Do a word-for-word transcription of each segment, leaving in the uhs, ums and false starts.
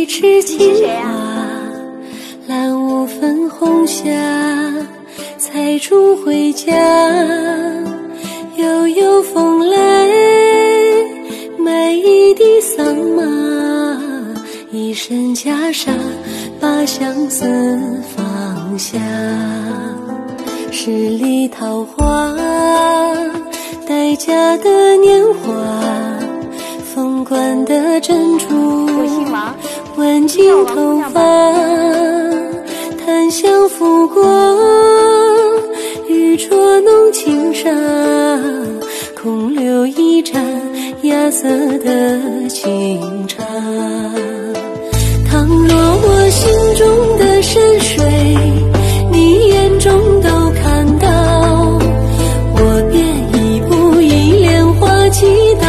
一池青花，蓝雾粉红霞，采竹回家，悠悠风来，买一地桑麻，一身袈裟，把相思放下。十里桃花，待嫁的年华，凤冠的珍珠，挽进头发，檀香拂过，玉镯弄轻纱，空留一盏芽色的清茶。倘若我心中的山水，你眼中都看到，我便一步一莲花祈祷。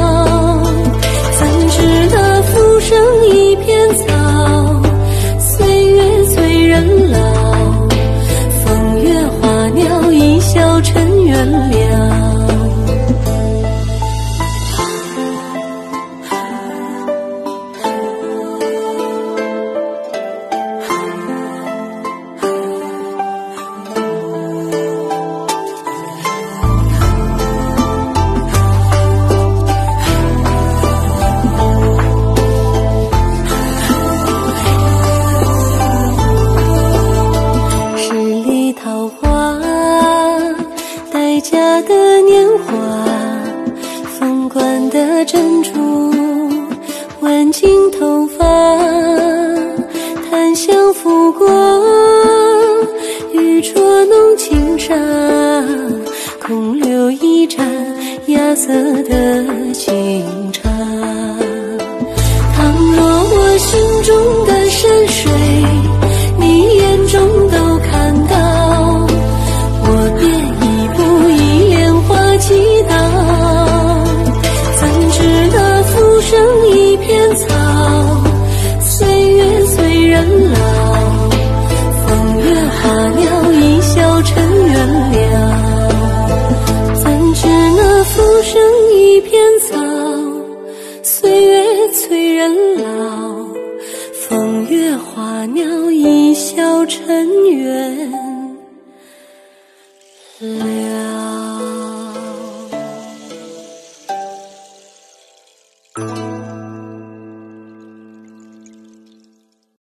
怎知那浮生一片草，岁月催人老，风月花鸟一笑尘缘了。桃花，待嫁的年华，凤冠的珍珠，挽进头发，檀香拂过，玉镯弄轻纱，空留一盏芽色的清茶。倘若我心中的山水，你眼中都看到，我便一步一莲花祈祷。怎知那浮生一片草，岁月催人老，风月花鸟一笑尘缘了。怎知那浮生一片草，岁月催人老，风月花鸟一笑尘缘了。